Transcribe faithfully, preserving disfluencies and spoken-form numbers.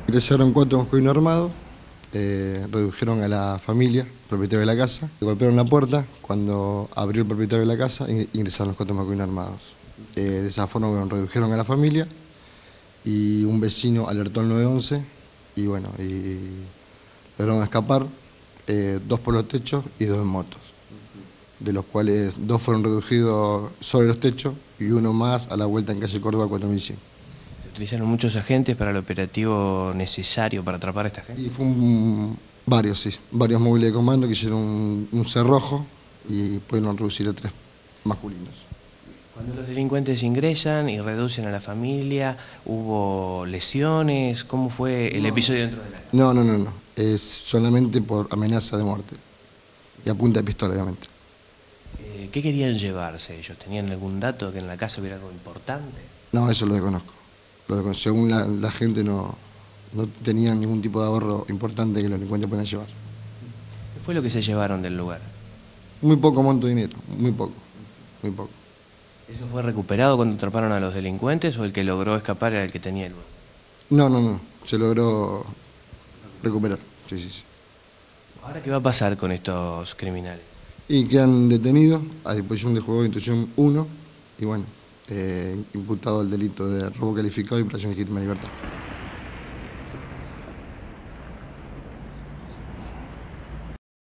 Ingresaron cuatro masculinos armados, eh, redujeron a la familia, propietario de la casa, golpearon la puerta. Cuando abrió el propietario de la casa, ingresaron los cuatro masculinos armados. Eh, de esa forma, bueno, redujeron a la familia y un vecino alertó al nueve once y bueno, y lograron escapar, eh, dos por los techos y dos en motos, de los cuales dos fueron reducidos sobre los techos y uno más a la vuelta en calle Córdoba cuatro mil cien. ¿Se utilizaron muchos agentes para el operativo necesario para atrapar a esta gente? Y fue un, varios, sí, varios móviles de comando que hicieron un, un cerrojo y pudieron reducir a tres masculinos. Cuando los delincuentes ingresan y reducen a la familia, ¿hubo lesiones? ¿Cómo fue el no. episodio dentro de la casa? No, no, no, no, es solamente por amenaza de muerte y a punta de pistola, obviamente. Eh, ¿Qué querían llevarse ellos? ¿Tenían algún dato de que en la casa hubiera algo importante? No, eso lo desconozco. Lo desconozco. Según la, la gente no, no tenían ningún tipo de ahorro importante que los delincuentes puedan llevar. ¿Qué fue lo que se llevaron del lugar? Muy poco monto de dinero, muy poco, muy poco. ¿Eso fue recuperado cuando atraparon a los delincuentes o el que logró escapar era el que tenía el bono? No, no, no, se logró recuperar, sí, sí, sí. ¿Ahora qué va a pasar con estos criminales? Y quedan detenidos a disposición del juzgado de instrucción uno y bueno, eh, imputado el delito de robo calificado y privación de legítima libertad.